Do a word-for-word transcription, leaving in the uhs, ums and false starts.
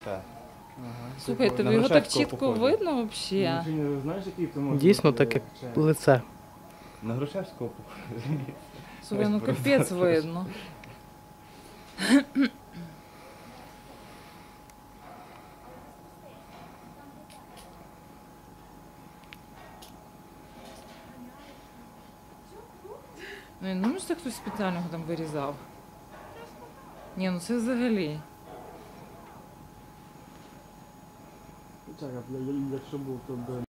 Так. Ага. Слухайте, На ну його так Грушевського чітко похоже. видно взагалі. Ну, знаєш, який ти можеш Дійсно, бути, так як це? лице. На Грушевського похоже. Слухай, ну Ось просто. капець видно. Ну, я не думаю, що це хтось спеціально його там вирізав. Ні, ну це взагалі. Так, а якщо був, то би